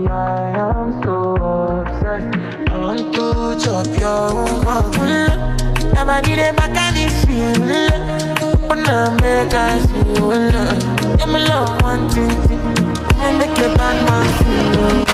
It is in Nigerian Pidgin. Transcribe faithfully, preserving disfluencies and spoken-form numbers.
I am so obsessed. I want to chop your heart. Never did a back and it's feel. Wanna make us see you. Let me love one thing. Make a bad man feel.